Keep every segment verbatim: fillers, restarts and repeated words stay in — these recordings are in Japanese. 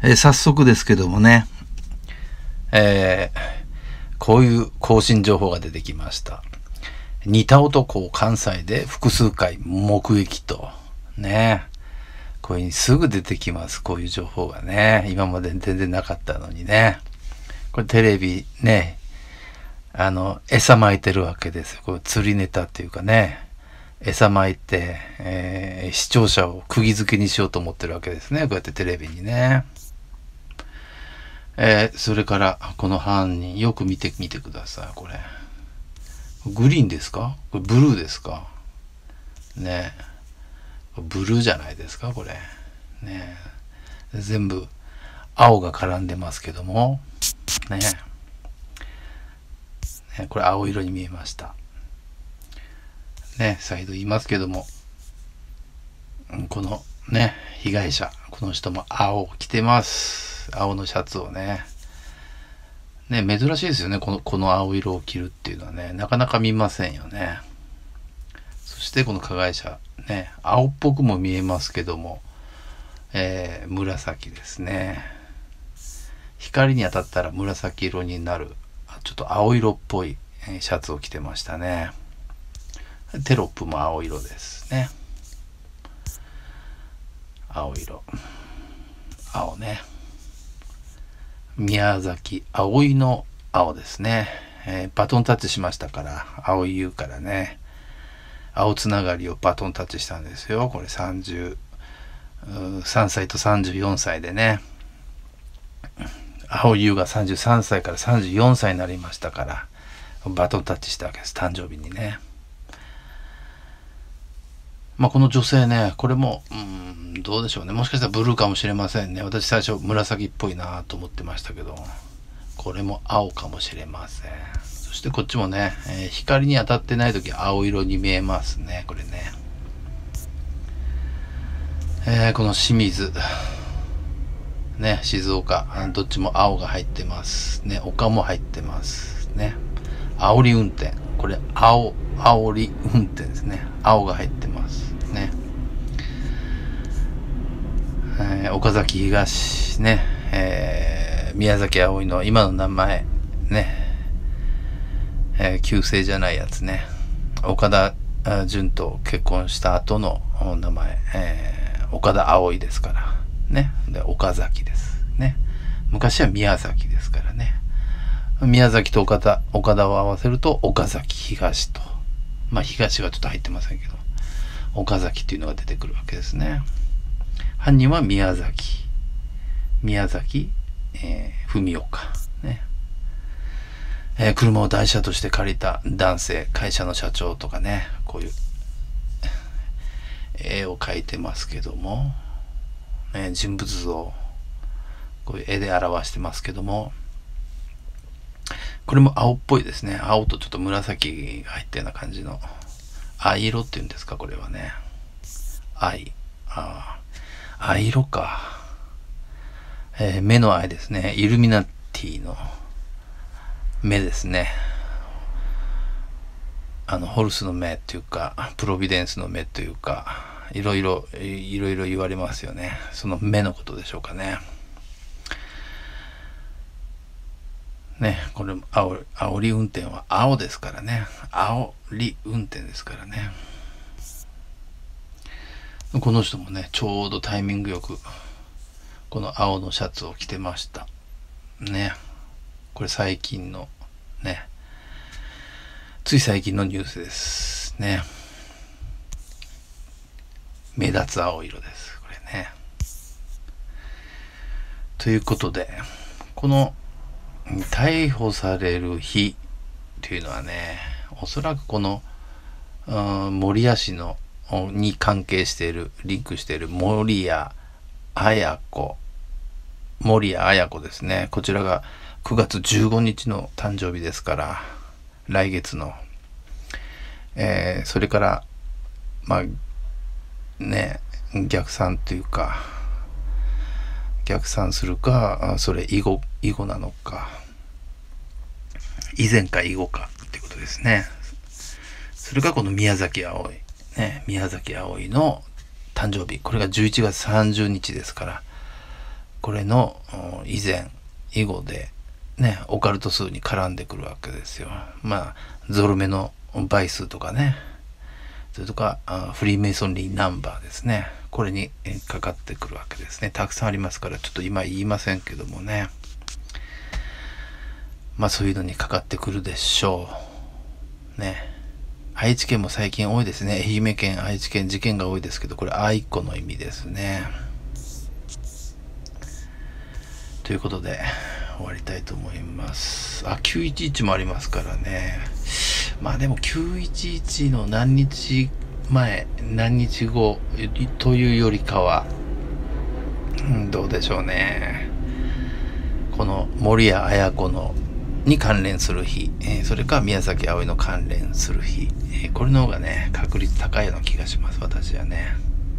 えー早速ですけどもね、えーこういう更新情報が出てきました。似た男を関西で複数回目撃と。ね。こういうにすぐ出てきます。こういう情報がね。今まで全然なかったのにね。これテレビね、あの、餌撒いてるわけですよ。これ釣りネタっていうかね。餌撒いて、えー視聴者を釘付けにしようと思ってるわけですね。こうやってテレビにね。えーそれから、この犯人、よく見てみてください、これ。グリーンですか？これブルーですか？ねえ。ブルーじゃないですか、これ。ねえ。全部、青が絡んでますけども。ねえ。ね、これ青色に見えました。ね、再度言いますけども、このね、被害者、この人も青を着てます。青のシャツをね。ね、珍しいですよね。この、この青色を着るっていうのはね、なかなか見ませんよね。そしてこの加害者、ね、青っぽくも見えますけども、えー、紫ですね。光に当たったら紫色になる、ちょっと青色っぽいシャツを着てましたね。テロップも青色ですね。青色。青ね。宮崎葵の青ですね。えーバトンタッチしましたから、青い優からね。青つながりをバトンタッチしたんですよ。これさんじゅうさんさいとさんじゅうよんさいでね。青い優がさんじゅうさんさいからさんじゅうよんさいになりましたから、バトンタッチしたわけです。誕生日にね。まあこの女性ね、これも、うん、どうでしょうね。もしかしたらブルーかもしれませんね。私最初紫っぽいなと思ってましたけど、これも青かもしれません。そしてこっちもね、えー光に当たってない時青色に見えますね。これね。えーこの清水。ね、静岡。どっちも青が入ってます。ね、丘も入ってます。ね。煽り運転。これ、青、煽り運転ですね。青が入ってますね。えー岡崎東ね、えー宮崎あおいの今の名前ね、えー旧姓じゃないやつね。岡田あ純と結婚した後の名前、えー岡田あおいですからね。で、岡崎ですね。昔は宮崎ですからね。宮崎と岡田、岡田を合わせると岡崎東と。まあ東はちょっと入ってませんけど、岡崎っていうのが出てくるわけですね。犯人は宮崎。宮崎、えー、文岡。ね。えー車を台車として借りた男性、会社の社長とかね、こういう絵を描いてますけども、ね、人物像、こういう絵で表してますけども、これも青っぽいですね。青とちょっと紫が入ったような感じの。藍色っていうんですか、これはね。藍。ああ。藍色か。えー目の藍ですね。イルミナティの目ですね。あの、ホルスの目っていうか、プロビデンスの目というか、いろいろ、いろいろ言われますよね。その目のことでしょうかね。ね、これ、あお、煽り運転は青ですからね。煽り運転ですからね。この人もね、ちょうどタイミングよく、この青のシャツを着てました。ね。これ最近の、ね。つい最近のニュースですね。目立つ青色です。これね。ということで、この、逮捕される日というのはね、おそらくこの、うん守谷市のに関係している、リンクしている守谷綾子、守谷綾子ですね。こちらがくがつじゅうごにちの誕生日ですから、来月の。えーそれから、まあ、ね、逆算というか、逆算するか、それ以後、以後なのか、以前か以後かってことですね。それがこの宮崎あおい、ね、宮崎あおいの誕生日、これがじゅういちがつさんじゅうにちですから、 これの以前以後でねオカルト数に絡んでくるわけですよ。まあゾロ目の倍数とかね、それとかフリーメイソンリーナンバーですね、これにかかってくるわけですね。たくさんありますからちょっと今言いませんけどもね、まあそういうのにかかってくるでしょうね。愛知県も最近多いですね。愛媛県、愛知県事件が多いですけど、これ愛子の意味ですね。ということで終わりたいと思います。あ、きゅういちいちもありますからね。まあでもきゅういちいちの何日前何日後というよりかは、うん、どうでしょうね。この森谷綾子のに関連する日、えー、それから宮崎あおいの関連する日、えー、これの方がね確率高いような気がします、私はね。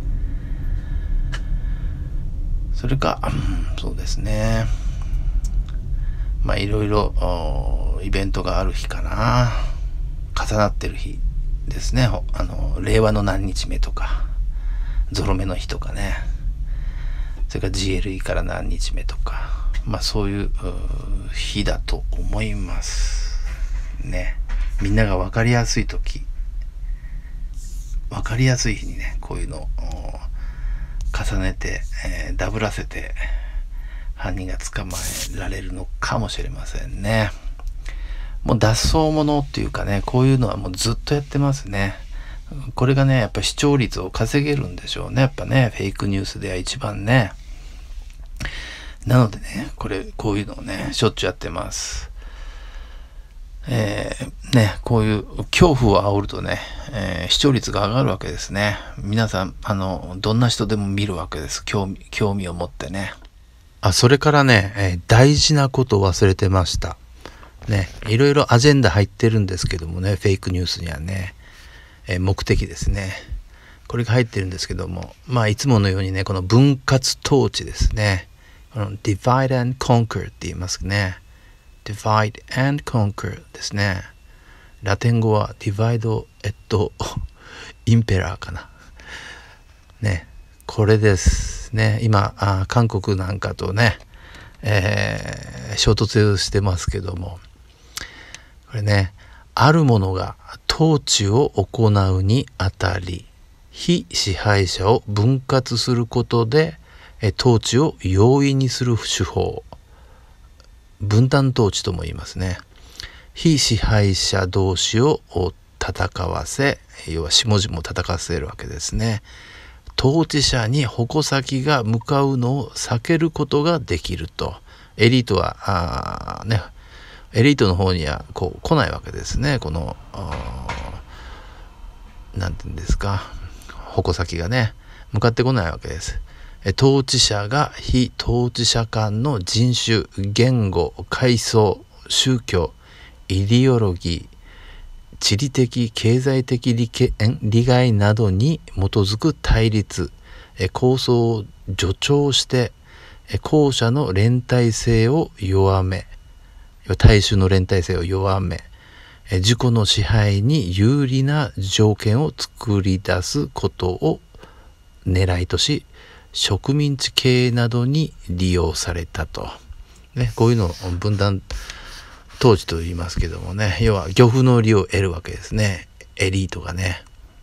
それか、うん、そうですね、まあいろいろイベントがある日かな、重なってる日ですね。あの令和の何日目とかゾロ目の日とかね、それから ジーエルイー から何日目とか、まあそういう日だと思いますね。みんなが分かりやすい時、分かりやすい日にねこういうのを重ねて、えー、ダブらせて犯人が捕まえられるのかもしれませんね。もう脱走者っていうかね、こういうのはもうずっとやってますね。これがねやっぱ視聴率を稼げるんでしょうね、やっぱね。フェイクニュースでは一番ね。なのでね、これこういうのをねしょっちゅうやってます。えー、ねこういう恐怖を煽るとね、えー、視聴率が上がるわけですね。皆さんあのどんな人でも見るわけです。興味興味を持ってね。あ、それからね、えー、大事なことを忘れてましたね。いろいろアジェンダ入ってるんですけどもね、フェイクニュースにはね、えー、目的ですね、これが入ってるんですけども、まあいつものようにねこの分割統治ですね、この divide and conquer って言いますね。 divide and conquer ですね。ラテン語は divide et impera かなね。これですね。今あ韓国なんかとね、えー、衝突してますけども、これね、あるものが統治を行うにあたり非支配者を分割することで統治を容易にする手法、分断統治とも言いますね。非支配者同士を戦わせ、要は下々を戦わせるわけですね。統治者に矛先が向かうのを避けることができると。エリートはあね、エリートの方にはこう来ないわけですね。このなんていうんですか、矛先がね向かってこないわけです。統治者が非統治者間の人種、言語、階層、宗教、イデオロギー、地理的経済的利利害などに基づく対立、構想を助長して後者の連帯性を弱め、大衆の連帯性を弱め、自己の支配に有利な条件を作り出すことを狙いとし、植民地経営などに利用されたと、ね、こういうのを分断統治と言いますけどもね、要は漁夫の利を得るわけですね、エリートがね。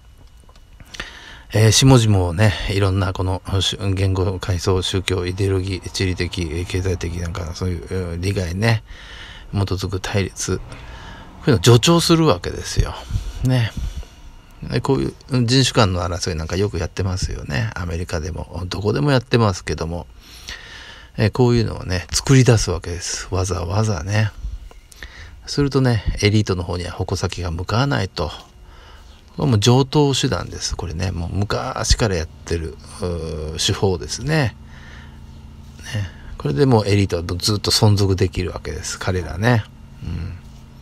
えー、下々をね、いろんなこの言語、階層、宗教、イデオロギー、地理的、経済的なんかそういう利害ね、基づく対立、こういうのを助長するわけですよ。ね。こういう人種間の争いなんかよくやってますよね。アメリカでもどこでもやってますけども、えこういうのをね作り出すわけです。わざわざね。するとねエリートの方には矛先が向かないと。これも常套手段です。これねもう昔からやってる手法ですね。ねこれでもうエリートはずっと存続できるわけです。彼らね。うん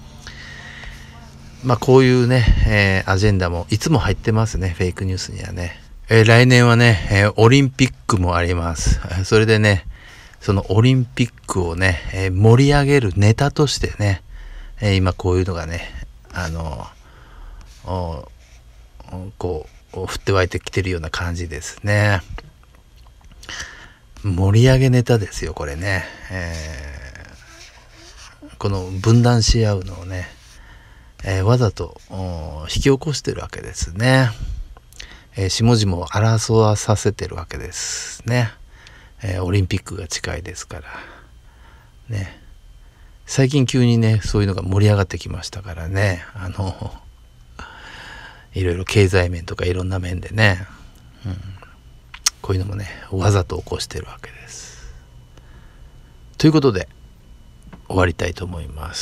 まあこういうね、えー、アジェンダもいつも入ってますね、フェイクニュースにはね。えー、来年はね、えー、オリンピックもあります。それでね、そのオリンピックをね、えー、盛り上げるネタとしてね、えー、今こういうのがね、あのー、こう降って湧いてきてるような感じですね。 盛り上げネタですよこれね、えー、この分断し合うのをね、えー、わざと引き起こしてるわけですね、えー、下々を争わさせてるわけですね、えー、オリンピックが近いですからね。最近急にねそういうのが盛り上がってきましたからね、あのいろいろ経済面とかいろんな面でね、うん、こういうのもねわざと起こしてるわけです。ということで終わりたいと思います。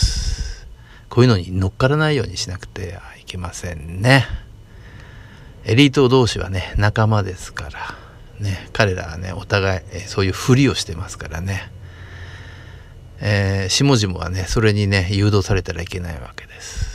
こういうのに乗っからないようにしなくてはいけませんね。エリート同士はね仲間ですからね、彼らはねお互いそういうふりをしてますからね、えー、下々はねそれにね誘導されたらいけないわけです。